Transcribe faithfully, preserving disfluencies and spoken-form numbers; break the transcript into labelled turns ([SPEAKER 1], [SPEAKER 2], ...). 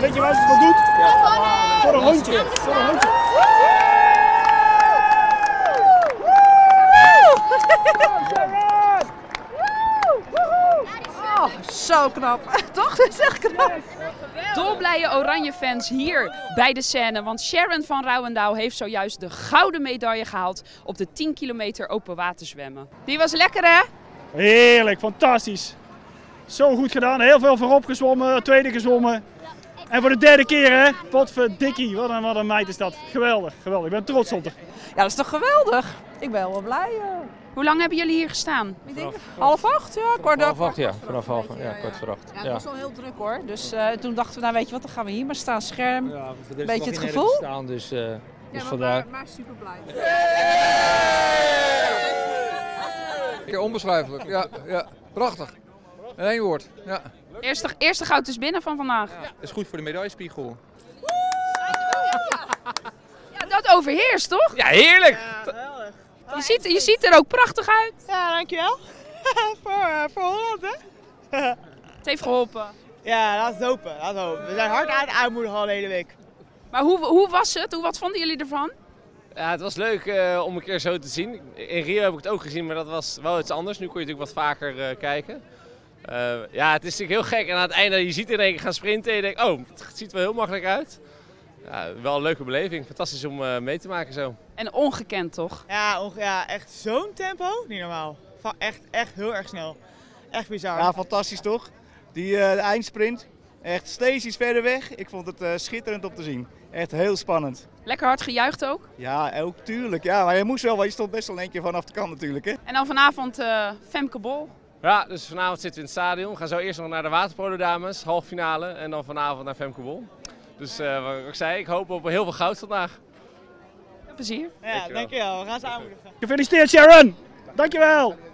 [SPEAKER 1] Weet je waar ze het voor doet? Ja. Voor een hondje. Voor een hondje.
[SPEAKER 2] Oh, zo knap. Toch? Dat is echt knap. Dolblije oranje fans hier bij de scène, want Sharon van Rouwendaal heeft zojuist de gouden medaille gehaald op de tien kilometer open water zwemmen. Die was lekker, hè?
[SPEAKER 1] Heerlijk, fantastisch. Zo goed gedaan, heel veel voorop gezwommen, tweede gezwommen. En voor de derde keer, hè? Potverdikkie, wat een, wat een meid is dat. Geweldig, geweldig. Ik ben trots op haar.
[SPEAKER 2] Ja, dat is toch geweldig? Ik ben wel blij. Uh. Hoe lang hebben jullie hier gestaan?
[SPEAKER 3] Vanaf,
[SPEAKER 2] half acht? Ja, kwart
[SPEAKER 3] half acht, ja. Vanaf half, ja, kwart voor acht.
[SPEAKER 2] Ja, het was al heel druk hoor. Dus uh, toen dachten we, nou weet je wat, dan gaan we hier maar staan, scherm.
[SPEAKER 3] Ja,
[SPEAKER 2] een beetje het gevoel.
[SPEAKER 3] Staan, dus, uh, dus
[SPEAKER 2] ja, maar,
[SPEAKER 3] vandaar.
[SPEAKER 2] maar, maar super blij.
[SPEAKER 3] Ja, onbeschrijfelijk. Ja, ja, prachtig. In één woord. Ja.
[SPEAKER 2] Eerste, eerste goud is binnen van vandaag.
[SPEAKER 3] Ja, is goed voor de medaillespiegel.
[SPEAKER 2] Ja, dat overheerst toch?
[SPEAKER 3] Ja, heerlijk!
[SPEAKER 4] Ja,
[SPEAKER 2] je, ziet, je ziet er ook prachtig uit.
[SPEAKER 4] Ja, dankjewel. voor, uh, voor Holland, hè?
[SPEAKER 2] Het heeft geholpen.
[SPEAKER 4] Ja, laat het hopen, laat het hopen. We zijn hard aan het aanmoedigen al de hele week.
[SPEAKER 2] Maar hoe, hoe was het? Hoe, wat vonden jullie ervan?
[SPEAKER 5] Ja, het was leuk uh, om een keer zo te zien. In Rio heb ik het ook gezien, maar dat was wel iets anders. Nu kon je natuurlijk wat vaker uh, kijken. Uh, ja, het is natuurlijk heel gek. En aan het einde, je ziet in één keer gaan sprinten en je denkt, oh, het ziet er wel heel makkelijk uit. Ja, wel een leuke beleving. Fantastisch om uh, mee te maken zo.
[SPEAKER 2] En ongekend toch?
[SPEAKER 4] Ja, onge ja echt zo'n tempo? Niet normaal. Va echt, echt heel erg snel. Echt bizar.
[SPEAKER 6] Ja, fantastisch toch? Die uh, de eindsprint. Echt steeds iets verder weg. Ik vond het uh, schitterend om te zien. Echt heel spannend.
[SPEAKER 2] Lekker hard gejuicht ook?
[SPEAKER 6] Ja, ook tuurlijk. Ja, maar je moest wel, want je stond best wel een eentje vanaf de kant natuurlijk. Hè?
[SPEAKER 2] En dan vanavond uh, Femke Bol.
[SPEAKER 5] Ja, dus vanavond zitten we in het stadion. We gaan zo eerst nog naar de waterpolo dames, halffinale. En dan vanavond naar Femke Bol. Dus uh, wat ik zei, ik hoop op heel veel goud vandaag.
[SPEAKER 2] Plezier.
[SPEAKER 4] Ja, dankjewel. dankjewel. We gaan ze aanmoedigen.
[SPEAKER 1] Gefeliciteerd Sharon! Dankjewel!